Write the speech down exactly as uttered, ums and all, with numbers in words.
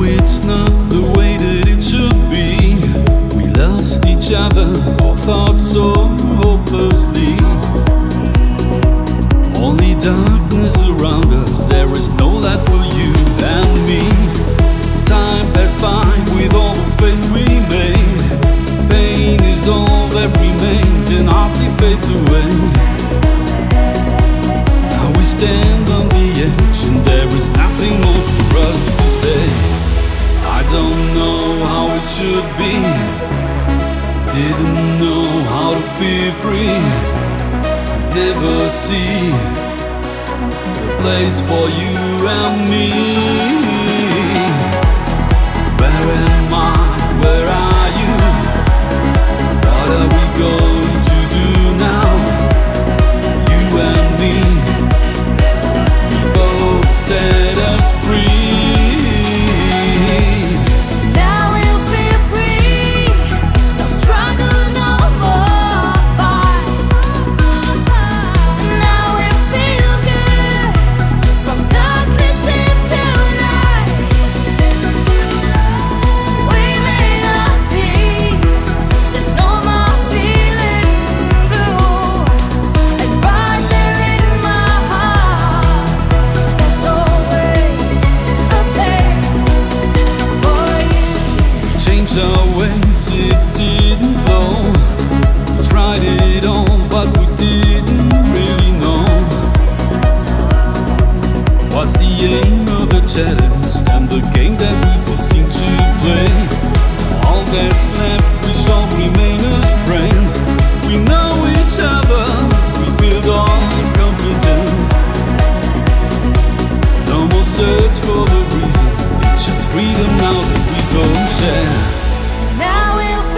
it's not the way that it should be. We lost each other, our thoughts so hopelessly. Only darkness around us, there is no light for you and me. Time passed by with all the fates we made. Pain is all that remains and hardly fades away. Now we stand on the edge and there is nothing more for us to say. I don't know how it should be, didn't know how to feel free. I'd never see the place for you and me. Where am I? Where are you? What are we going to do now? You and me, we both set us free. Now we'll be free, no struggle, no more fight. Now we feel good, from darkness into light. We made our peace, there's no more feeling blue. And right there in my heart, there's always a place for you. Changed our ways, it didn't flow. We tried it all, but we didn't really know what's the aim of the challenge and the game that we both seem to play. All that's left, we shall remain as friends. We know each other, we build on confidence. No more search for the reason, it's just freedom now that we both share. Now we'll